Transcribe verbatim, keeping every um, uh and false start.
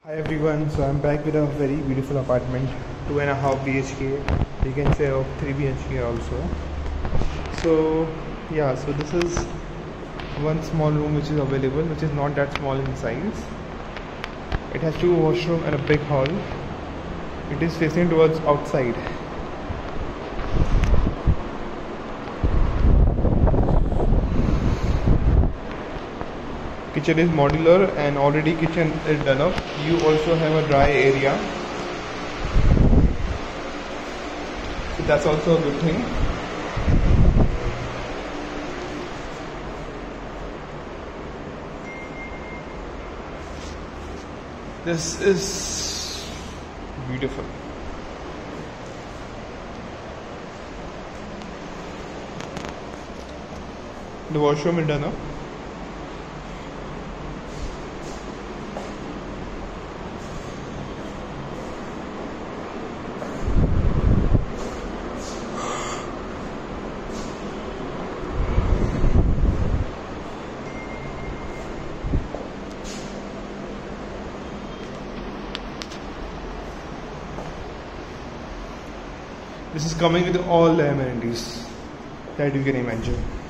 Hi everyone, so I'm back with a very beautiful apartment, two and a half B H K, you can say of three B H K also. So yeah, so this is one small room which is available, which is not that small in size. It has two washroom and a big hall. It is facing towards outside. Kitchen is modular and already kitchen is done up. You also have a dry area, so that's also a good thing. This is beautiful. The washroom is done up. This is coming with all the amenities that you can imagine.